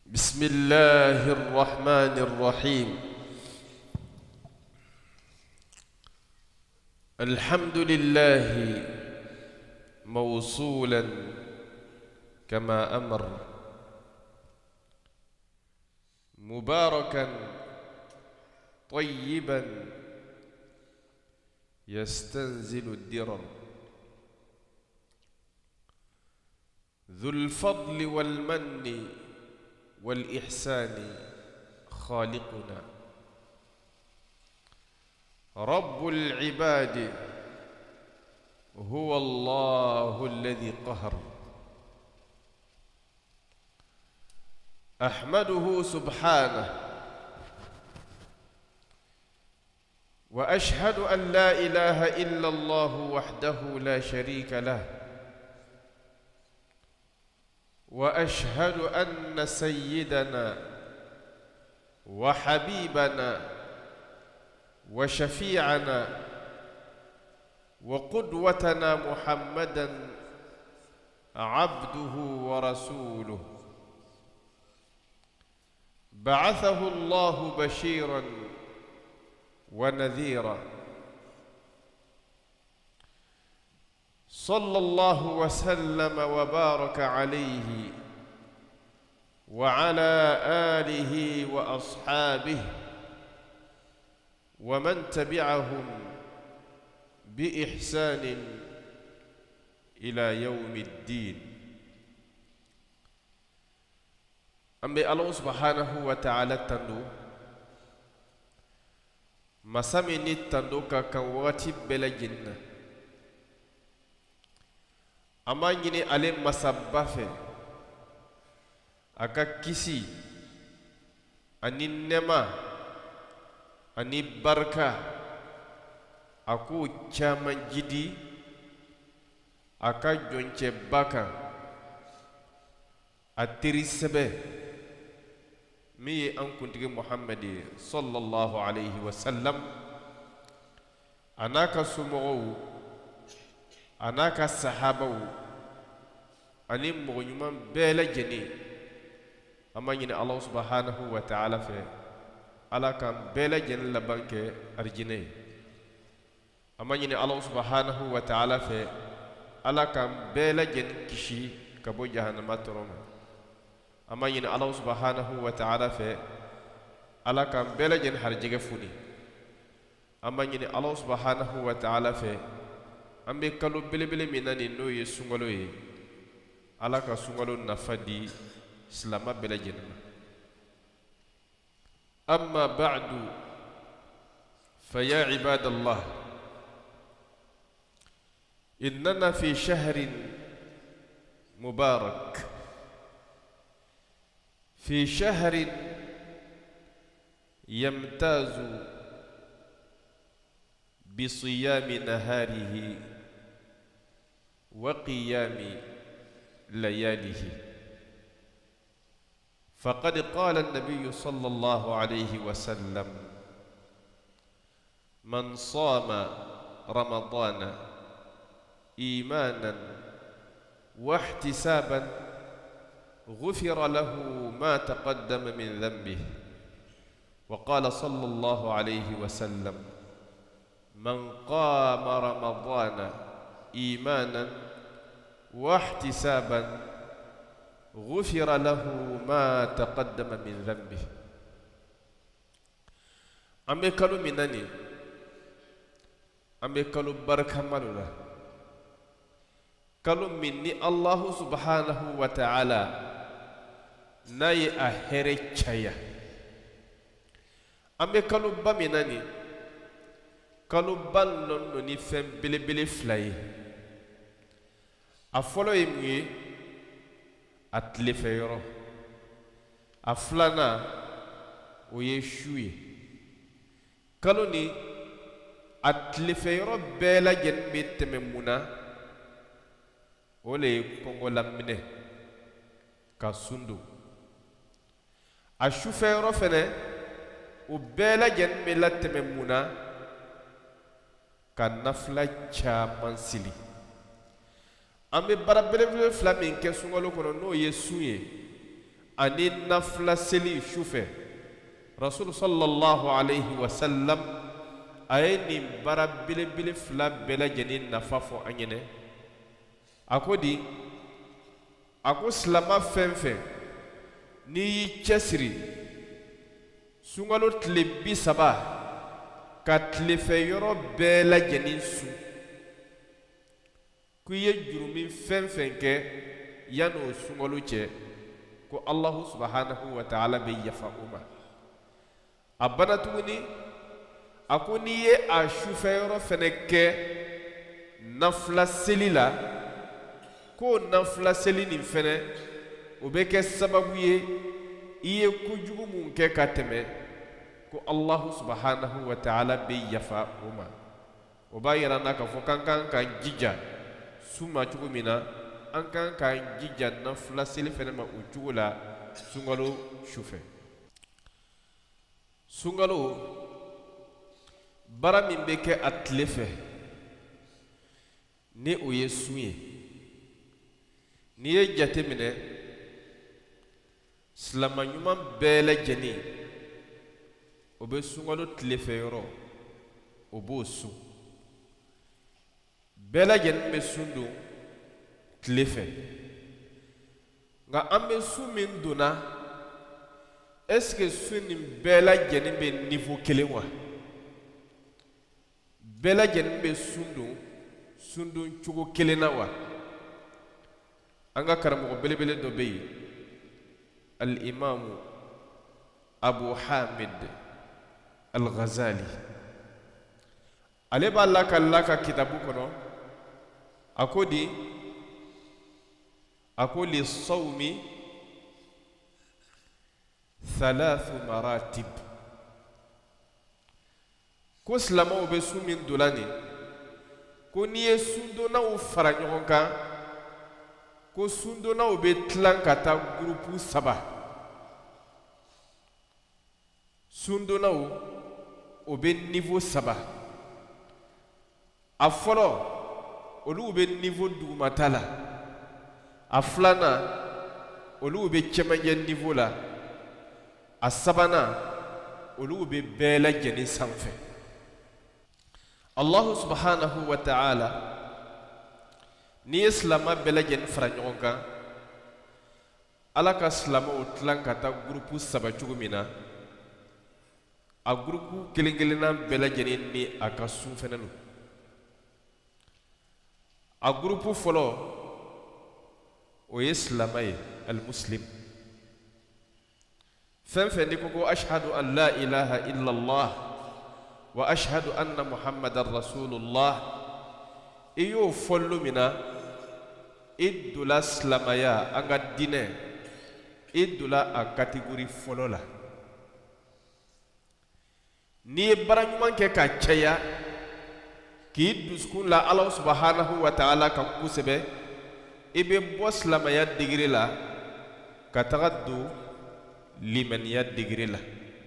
بسم الله الرحمن الرحيم. الحمد لله موصولا كما أمر، مباركا طيبا يستنزل الدرر، ذو الفضل والمن والإحسان خالقنا، رب العباد هو الله الذي قهر. أحمده سبحانه وأشهد أن لا إله إلا الله وحده لا شريك له، وأشهد أن سيدنا وحبيبنا وشفيعنا وقدوتنا محمدًا عبده ورسوله، بعثه الله بشيرًا ونذيرًا، صلى الله وسلم وبارك عليه وعلى آله وأصحابه ومن تبعهم بإحسان إلى يوم الدين. أمي الله سبحانه وتعالى تندو مسامي تندو كان واتي بلا جنة أما يني عليه مسبافة أكا كيسي أني نما أني بركة أكو جامان جدي أكا جونچه باكا أتري سبه مي أنكنتك محمد صلى الله عليه وسلم، أناك سمعو أناك الصحابة أني مغنمان بلا جني أما ين الله سبحانه وتعالى في على كان بلا جن لبانك أرجني، أما ين الله سبحانه وتعالى في على كان بلا جن كشي كبو جهنم تروما، أما ين الله سبحانه وتعالى في على كان بلا جن حرجة فوني، أما ين الله سبحانه وتعالى في أمي كلو بلي بلي مناني نوي سونغلوي على كان سونغلو نفدي سلام بلا جن. أما بعد فيا عباد الله، إننا في شهر مبارك، في شهر يمتاز بصيام نهاره وقيام لياله، فقد قال النبي صلى الله عليه وسلم: من صام رمضان إيمانا واحتسابا غفر له ما تقدم من ذنبه، وقال صلى الله عليه وسلم: من قام رمضان إيمانا واحتسابا غفر له ما تقدم من ذنبه. أمي كلو مناني أمي كلو بركة مالولا كلو مني الله سبحانه وتعالى ناي أهري تشايا. أمي كلو بامناني كلو بالون نوني فم بلي بلي فلاي أفولو يمي أتلفيرو أفلانا ويشوي كلوني أتلفيرو بلا جنبي تممونا ولي كونغو لامنه كاسوندو أشوفيرو فنه وبلا جنبي لا تممونا كنفلا تشامان سيلي. Ambe barabele flamin ke sungalo kono no yesuye ani nafla seli shufe rasul sallallahu alayhi wa sallam aye nin bara belebele fila bɛɛ lajɛlen nafa fɔ an ɲɛnɛ a ko di a ko silama fɛn fɛn n'i y'i cɛsiri sunkalo tile 30 ka tilefɛ yɔrɔ bɛɛ lajɛlen sun ko i ye jurumi fɛn fɛn kɛ yan'o sunkalo cɛ ko Allahu subhanahu wa ta'ala bɛ yafa o ma a bana tuguni a ko n'i ye a sufɛ yɔrɔ fɛnɛ kɛ nafila seli la ko nafila seli nin fɛnɛ o bɛ kɛ sababu ye i ye kojugu mun kɛ ka tɛmɛ ko Allahu subhanahu wa ta'ala bɛ yafa o ma o b'a yira n na k'a fɔ k'an kan k'an jija su ma cogo min na an kan k'an jija nafila seli fɛnɛ ma o cogo la sunkalo sufɛ sunkalo bara min bɛ kɛ a tile fɛ ni o ye sun ye n'i ye jate minɛ silama ɲuman bɛɛ lajɛlen o bɛ sunkalo tile fɛ yɔrɔ o b'o sun bɛɛ lajɛlen bɛ sun don tile fɛ nka an bɛ sun min donna est-ce que sun nin bɛɛ lajɛlen bɛ niveau kelen wa bɛɛ lajɛlen bɛ sun don cogo kelen na wa an ka karamɔgɔ belebele dɔ bɛ yen al-imamu Abu Hamid al-Ghazali ale b'a lakale ka kitabu kɔnɔ a ko di a ko li sawmi 3 maratib ko silamaw bɛ sun min dola nin ko n'i ye sundonnaw fara ɲɔgɔn kan ko sundonnaw bɛ tilan ka taa gurupu 3 sundonnaw o bɛ niveau 3 a fɔlɔ olu bɛ niveau dugumata la a filanan olu bɛ cɛmancɛ niveau la a sabanan olu bɛ bɛɛ lajɛlen sanfɛ Allahu subhanahu wa ta'ala n'i ye silama bɛɛ lajɛlen fara ɲɔgɔn kan Ala ka silamaw tilan ka taa gurupu 3 cogo min na a gurupu kelen kelenna bɛɛ lajɛlen ni a ka sun fɛnɛ don a gurupu fɔlɔ o ye silama ye al-muslim fɛn fɛn n'i ko ko ashhadu an la ilaha illallah wa ashhadu anna muhammadan rasulullah i y'o fɔlɔ min na i dola silamaya an ka dinɛ i dola a kategori fɔlɔ la n'i ye bara ɲuman kɛ ka caya k'i dusukun la Ala subhanahu wa ta'ala kan kosɛbɛ i bɛ bɔ silamaya degere la ka taga don limaniya degere la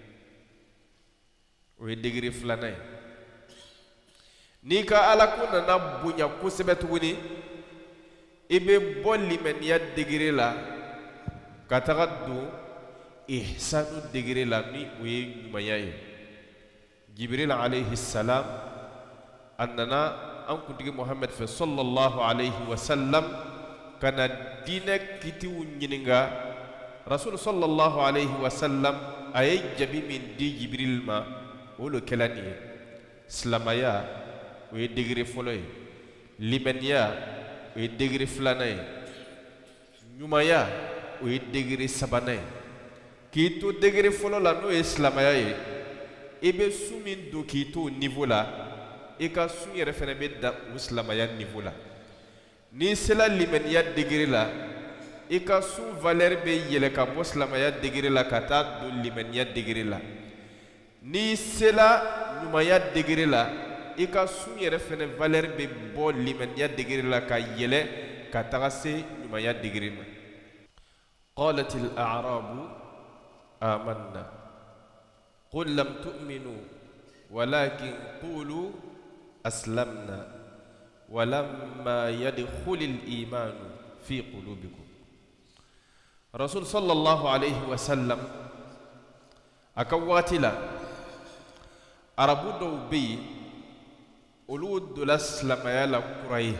o ye degere filanan ye n'i ka Ala ko nana bonya kosɛbɛ tuguni i bɛ bɔ limaniya degere la ka taga don ihsanu degere la ni o ye ɲumanya ye Jibril alayhi salam a nana an kuntigi Muhammad fɛ sallallahu alayhi wa sallam ka na diinɛ kitiw ɲininka Rasul sallallahu alayhi wa sallam a ye jabi min di Jibril ma o lo kɛla nin ye silamaya o ye degere fɔlɔ ye limaniya o ye degere filanan ye ɲumanya o ye degere sabanan ye k'i to degere fɔlɔ la n'o ye silamaya ye i bɛ sun min don k'i to o niveau la i ka sun yɛrɛ fɛnɛ bɛ dan o silamaya niveau la n'i sela limaniya degere la i ka sun valeur bɛ yɛlɛ ka bɔ silamaya degere la ka taa don limaniya degere la n'i sela ɲumanya degere la i ka sun yɛrɛ fɛnɛ valeur bɛ bɔ limaniya degere la ka yɛlɛ ka taga se ɲumanya degere ma qalatil a'rabu amanna qul lam tu'minu walakin qulu aslamna walamma yadkhulil imanu fi qulubikum rasul sallallahu alayhi wa sallam aka waati la arabu dɔw bɛ yen olu donna silamɛya la kura ye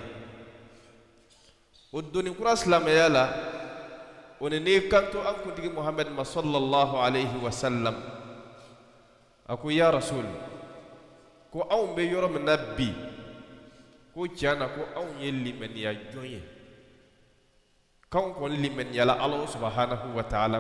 o donni kura silamɛya la o ni n'i kanto an kuntigi muhammed ma sallallahu alayhi wa sallam a ko ya rasul ko anw bɛ yɔrɔ min na bi ko tiɲɛ na ko anw ye limaniya jɔn ye k'anw kɔni limaniyala ala subhanahu wa ta'ala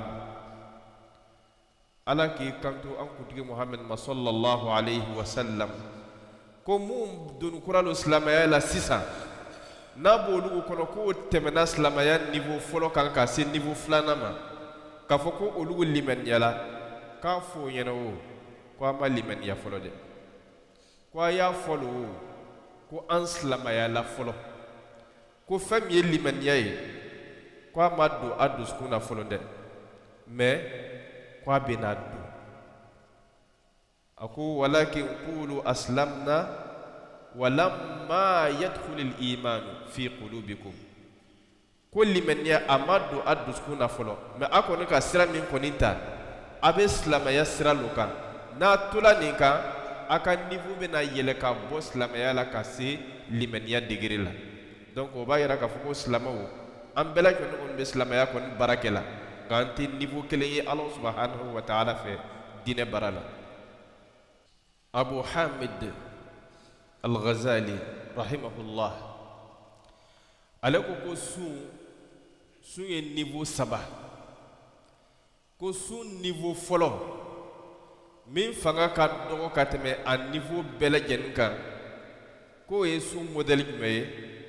ala k'i kanto an kuntigi muhammed ma sallallahu alayhi wa sallam ko mun donni kura lo silamɛya la sisan n'a b'olu kɔnɔ k'o tɛmɛna silamɛya niveau fɔlɔ kan ka se niveau filanan ma k'a fɔ ko olu limaniyala k'a fɔ o ɲɛna o ko an ma limaniya fɔlɔ dɛ ko a y'a fɔlɔ o ko an silamɛyala fɔlɔ ko fɛn min ye limaniya ye ko a ma don a dusukun na fɔlɔ dɛ mais ko a bɛna don a ko walakin qulu aslamna walamma yadkhulul imanu fi qulubikum ko limaniya a ma don a dusukun na fɔlɔ mais a kɔni ka sira min kɔni ta a bɛ silamɛya sira lo kan n'a tola nin kan a ka niveau bɛna yɛlɛ ka bɔ silamɛya la ka se limaniya degré la donc o b'a yira k'a fɔ ko silamɛw an bɛɛ lajɛlen kɔni bɛ silamɛya kɔni baara kɛ la nka an tɛ niveau kelen ye ala subhanahu wa ta'ala fɛ diinɛ baara la abu hamid al-ghazali rahimahullah ale ko sun ye niveau 3 ko sun niveau fɔlɔ min fanga ka dɔgɔ ka tɛmɛ a niveau bɛɛ lajɛlen kan k'o ye sun modèle jumɛn ye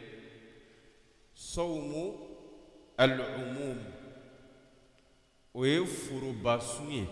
sawmu al-umum o ye foroba sun ye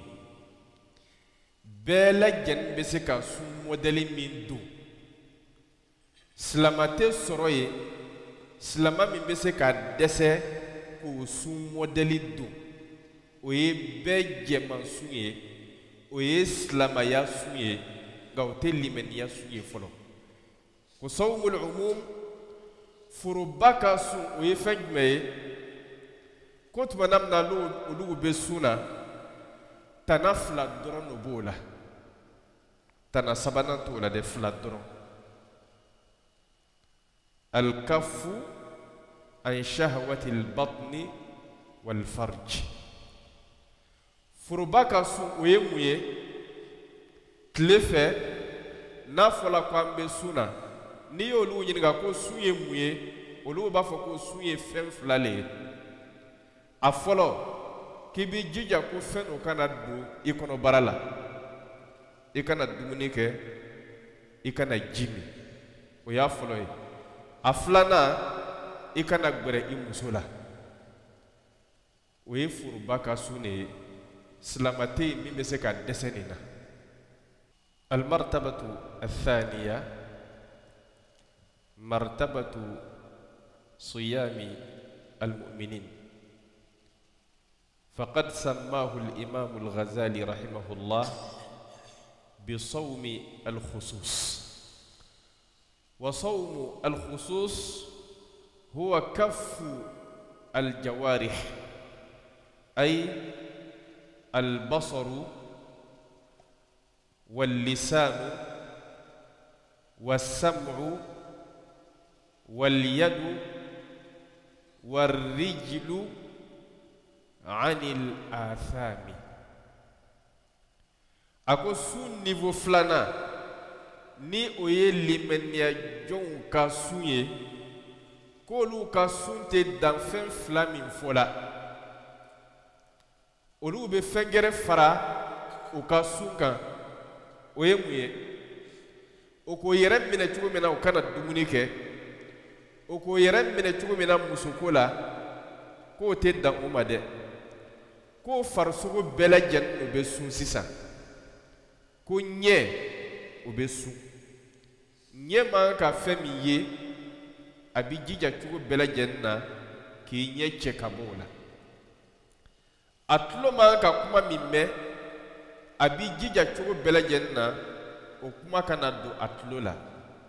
bɛɛ lajɛlen bɛ se ka sun modèle min don silama tɛ sɔrɔ ye silama min bɛ se ka dɛsɛ k'o sun modèle don o ye bɛɛ jɛman sun ye o ye silamaya sun ye nka o tɛ limaniya sun ye fɔlɔ ko sawmul umum foroba ka sun o ye fɛn jumɛn ye ko tuma min na olu bɛ sun na tana fila dɔrɔn de b'o la tana sabanan t'o la dɛ fila dɔrɔn alkafu an shahwati albatni wal farj foroba ka sun o ye mun ye tile fɛ n'a fɔla ko an bɛ sun na n'i y'olu ɲininka ko sun ye mun ye olu b'a fɔ ko sun ye fɛn fila le ye a fɔlɔ k'i b'i jija ko fɛn o kana don i kɔnɔbara la i kana dumuni kɛ i kana ji min o y'a fɔlɔ ye a filanan i kana gbɛrɛ i muso la o ye foroba ka sun de ye silama tɛ yen min bɛ se ka dɛsɛ nin na almartabatu athaniya martabatu siyami almu'minin فقد سماه الإمام الغزالي رحمه الله بصوم الخصوص وصوم الخصوص هو كف الجوارح أي البصر واللسان والسمع واليد والرجل عن الآثام ako sun niveau filanan ni o ye limaniya jɔnw ka sun ye k'olu ka sun tɛ dan fɛn fila min fɔla olu bɛ fɛn gɛrɛ fara u ka sun kan o ye mun ye o k'o yɛrɛ minɛ cogo min na u kana dumuni kɛ o k'o yɛrɛ minɛ cogo min na musoko la k'o tɛ dan o ma dɛ k'o farisogo bɛɛ lajɛlen o bɛ sun sisan ko ɲɛ o bɛ sun ɲɛ man ka fɛn min ye a bɛ jija cogo bɛɛ lajɛlen na k'i ɲɛ cɛ ka bɔ o la a tulo man ka kuma min mɛn a bɛ jija cogo bɛɛ lajɛlen na o kuma kana don a tulo la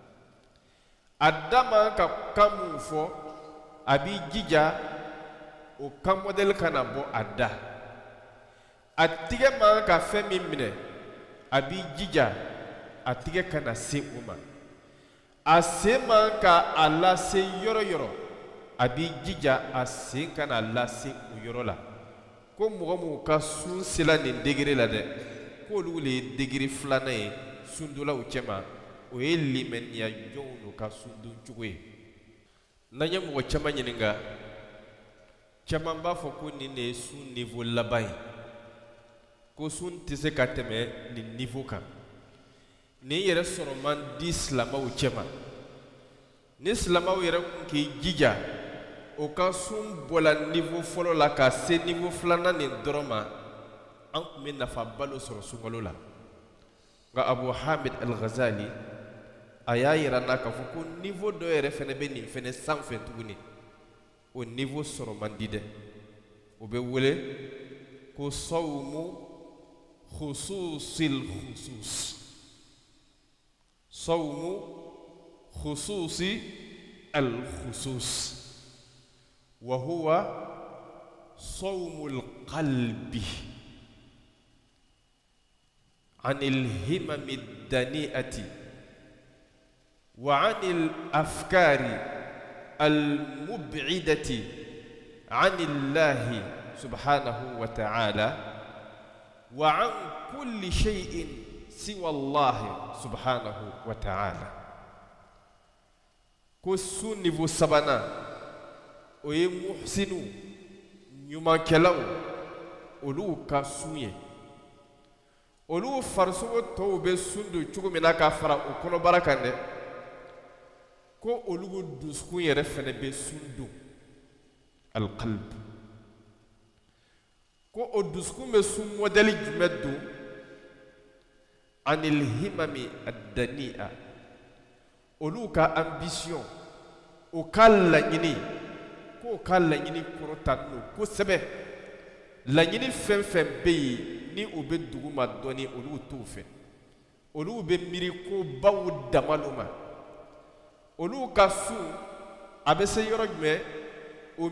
a da man ka kan mun fɔ a bɛ jija o kan modèle kana bo adda atige man ka fɛn min minɛ a b'i jija a tigɛ kana se o ma a sen man ka a lase yɔrɔ yɔrɔ a b'i jija a sen kana lase o yɔrɔ la ko mɔgɔ mun ka sun sela nin degré la dɛ k'olu le ye degré filanan ye sundolaw cɛma o ye limaniya jɔnw ka sundon cogo ye n'an ye mɔgɔ caman ɲininka caman b'a fɔ ko nin de ye sun niveau laban ye ko sun tɛ se ka tɛmɛ nin niveau kan nin yɛrɛ sɔrɔ man di silamɛw cɛma ni silamɛw yɛrɛ kun k'i jija o ka sun bɔla niveau fɔlɔ la ka se niveau filanan nin dɔrɔn ma an kun bɛ nafa balo sɔrɔ sunkalo la nka Abu Hamid al-Ghazali a y'a yira n na k'a fɔ ko niveau dɔ yɛrɛ fɛnɛ bɛ nin fɛnɛ sanfɛ tuguni o niveau sɔrɔ man di dɛ o bɛ wele ko sawmu khususil khusus sawmu khususi al khusus wa huwa sawmul qalbi عن الهمم الدنيئة وعن الأفكار المبعدة عن الله سبحانه وتعالى وعن كل شيء سوى الله سبحانه وتعالى كسون نيفو سبانا وي محسنو نيوما كلاو اولو كاسويه olu farsogo tɔw bɛ sun don cogo min na ka fara o kɔnɔbara kan dɛ ko olu dusukun yɛrɛ fɛnɛ bɛ sun don alqalb ko o dusukun bɛ sun modèle jumɛn don anil himami ad-dani'a olu ka ambition o ka laɲini ko ka laɲini kɔrɔta n'o kosɛbɛ laɲini fɛn fɛn bɛ yen ni o bɛ dugu ma dɔɔni olu t'o fɛ olu bɛ miiri ko baw damalu ma olu ka sun a bɛ se yɔrɔ jumɛn o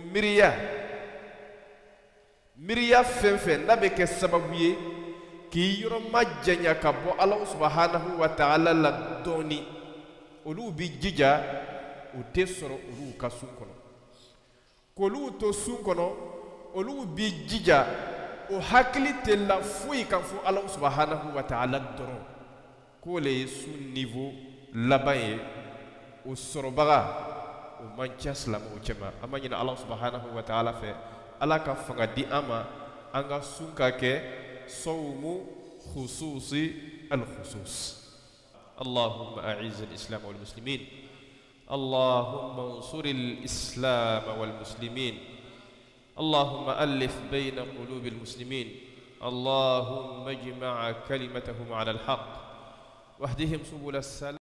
miiriya fɛn fɛn n'a bɛ kɛ sababu ye k'i yɔrɔ ma janya ka bɔ Alahu subahanahu wa ta'ala la dɔɔni olu bɛ jija o tɛ sɔrɔ olu ka sun kɔnɔ k'olu to sun kɔnɔ olu bɛ jija o hakili tɛ la foyi kan fɔ Alahu subahanahu wa ta'ala dɔrɔn k'o le ye sun niveau laban ye o sɔrɔbaga o man ca silamɛw cɛma an b'a ɲini Alahu subahanahu wa ta'ala fɛ Ala ka fanga di an ma an ka sun ka kɛ sawmu khususi al-khusus اللهم أعز الإسلام والمسلمين اللهم انصر الإسلام والمسلمين اللهم ألف بين قلوب المسلمين اللهم اجمع كلمتهم على الحق واهدهم سبل السلام